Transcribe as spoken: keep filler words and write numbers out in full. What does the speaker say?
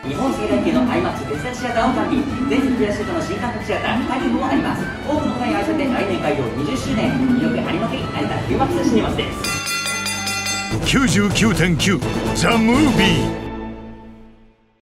日本最大級の アイマックス デジタルシアターを完備。全席プラスシートの新感覚シアターにかいもあります。多くの方に愛されて来年開業にじゅっしゅうねん、魅力ありまくり成田ヒューマックスシネマスです。 きゅうじゅうきゅうてんきゅう ザ・ムービー